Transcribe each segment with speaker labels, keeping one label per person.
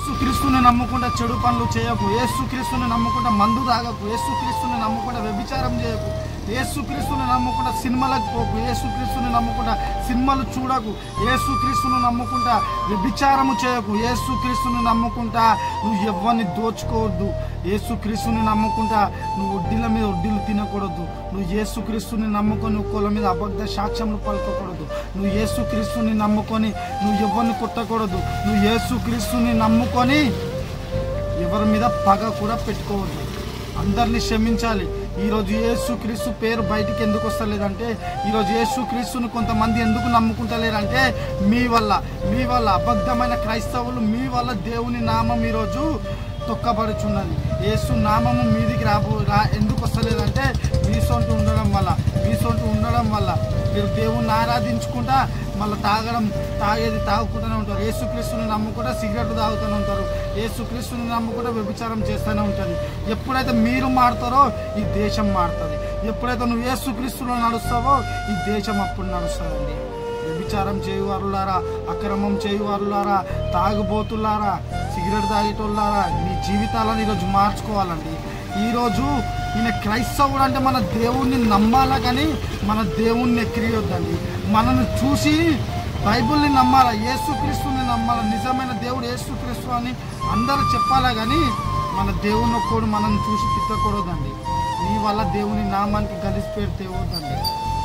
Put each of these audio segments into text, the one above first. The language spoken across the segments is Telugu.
Speaker 1: యేసుక్రీస్తుని నమ్ముకుంటా చెడు పనులు చేయకు, యేసుక్రీస్తుని నమ్ముకుంటా మందు తాగకు, యేసుక్రీస్తుని నమ్ముకుంటా వ్యభిచారం చేయకు, యేసుక్రీస్తుని నమ్ముకుంటా సినిమాలకు పోకు, యేసుక్రీస్తుని నమ్ముకుంటా సినిమాలు చూడకు, యేసుక్రీస్తుని నమ్ముకుంటా వ్యభిచారము చేయకు, యేసుక్రీస్తుని నమ్ముకుంటా నువ్వు ఎవరిని దోచుకోవద్దు, యేసుక్రీస్తుని నమ్ముకుంటా నువ్వు వడ్డీల మీద వడ్డీలు తినకూడదు, నువ్వు యేసుక్రీస్తుని నమ్ముకొని నువ్వు కోళ్ళ మీద అబద్ధ సాక్ష్యములు పలకకూడదు, నువ్వు యేసుక్రీస్తుని నమ్ముకొని నువ్వు ఎవరిని కొట్టకూడదు, నువ్వు యేసుక్రీస్తుని నమ్ముకొని ఎవరి మీద పగ కూడా పెట్టుకోవద్దు, అందరినీ క్షమించాలి. ఈరోజు యేసుక్రీస్తు పేరు బయటికి ఎందుకు వస్తలేదంటే, ఈరోజు యేసుక్రీస్తుని కొంతమంది ఎందుకు నమ్ముకుంటలేరంటే మీ వల్ల అబద్ధమైన క్రైస్తవులు మీ వల్ల దేవుని నామం ఈరోజు తొక్కబడుచున్నది. యేసు నామము మీదికి ఎందుకు వస్తలేదంటే మీ సొంత ఉండడం వల్ల మీరు దేవుణ్ణి ఆరాధించుకుంటా మళ్ళీ తాగేది తాగుకుంటూనే ఉంటారు, యేసుక్రీస్తుని నమ్ముకుంటా సిగరెట్లు తాగుతూనే ఉంటారు, యేసుక్రీస్తుని నమ్ముకుంటా వ్యభిచారం చేస్తూనే ఉంటుంది. ఎప్పుడైతే మీరు మారుతారో ఈ దేశం మారుతుంది, ఎప్పుడైతే నువ్వు యేసుక్రీస్తులో నడుస్తావో ఈ దేశం అప్పుడు నడుస్తుందండి. వ్యభిచారం చేయువారులారా, అక్రమం చేయువారులారా, తాగుబోతులారా, సిగరెట్ తాగేటోళ్ళారా, మీ జీవితాలను ఈరోజు మార్చుకోవాలండి. ఈరోజు ఈయన క్రైస్తవుడు అంటే మన దేవుణ్ణి నమ్మాలా కానీ మన దేవుణ్ణి ఎక్కిరియొద్దండి. మనల్ని చూసి బైబిల్ని నమ్మాలా, యేసుక్రీస్తుని నమ్మాలా, నిజమైన దేవుడు యేసుక్రీస్తు అని అందరూ చెప్పాలా కానీ మన దేవుని ఒక్కడు మనల్ని చూసి తిట్టకూడదండి. నీ వల్ల దేవుని నామానికి గలిసి పేరు తేవద్దండి.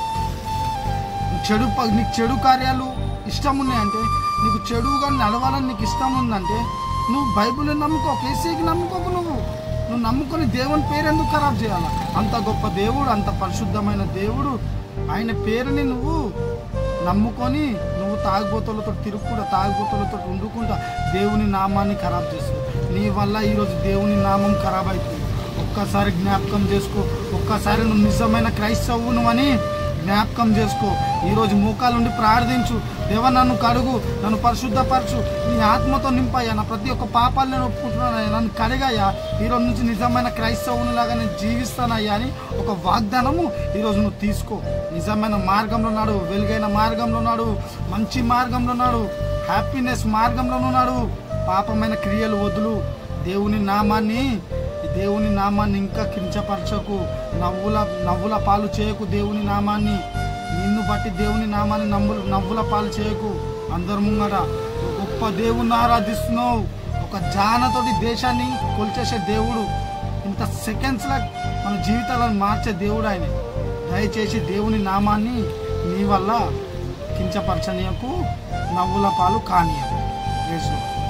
Speaker 1: నీకు చెడు కార్యాలు ఇష్టం ఉన్నాయంటే, నీకు చెడుగా నడవాలని నీకు ఇష్టం ఉందంటే నువ్వు బైబిల్ని నమ్ముకో, కేసీకి నమ్ముకోకు. నువ్వు నమ్ముకొని దేవుని పేరు ఎందుకు ఖరాబ్ చేయాలా? అంత గొప్ప దేవుడు, అంత పరిశుద్ధమైన దేవుడు, ఆయన పేరుని నువ్వు నమ్ముకొని నువ్వు తాగుబోతులతో తాగుబోతులతో వండుకుంటా దేవుని నామాన్ని ఖరాబ్ చేస్తావు. నీ వల్ల ఈరోజు దేవుని నామం ఖరాబ్ అయిపోయింది. ఒక్కసారి జ్ఞాపకం చేసుకో, ఒక్కసారి నువ్వు నిజమైన క్రైస్తవును అని జ్ఞాపకం చేసుకో. ఈరోజు మోకాలుండి ప్రార్థించు, దేవా నన్ను కడుగు, నన్ను పరిశుద్ధపరచు, నీ ఆత్మతో నింపయ్యా, నా ప్రతి ఒక్క పాపాలు నేను ఒప్పుకుంటున్నానయ్యా, నన్ను కడిగయ్యా, ఈరోజు నుంచి నిజమైన క్రైస్తవునిలాగా నేను జీవిస్తానయ్యా అని ఒక వాగ్దానము ఈరోజు నువ్వు తీసుకో. నిజమైన మార్గంలో నాడు, వెలుగైన మార్గంలో నాడు, మంచి మార్గంలో నాడు, హ్యాపీనెస్ మార్గంలో నాడు. పాపమైన క్రియలు వదులు, దేవుని నామాన్ని ఇంకా కించపరచకు, నవ్వుల పాలు చేయకు, దేవుని నామాన్ని నిన్ను బట్టి దేవుని నామాన్ని నవ్వుల పాలు చేయకు. అందరు ముంగట గొప్ప దేవుణ్ణి ఆరాధిస్తున్నావు, ఒక జానతోటి దేశాన్ని కొలిచేసే దేవుడు, ఇంత సెకండ్స్లో మన జీవితాలను మార్చే దేవుడు ఆయన. దయచేసి దేవుని నామాన్ని నీ వల్ల కించపరచనీయకు, నవ్వుల పాలు కానీయకు.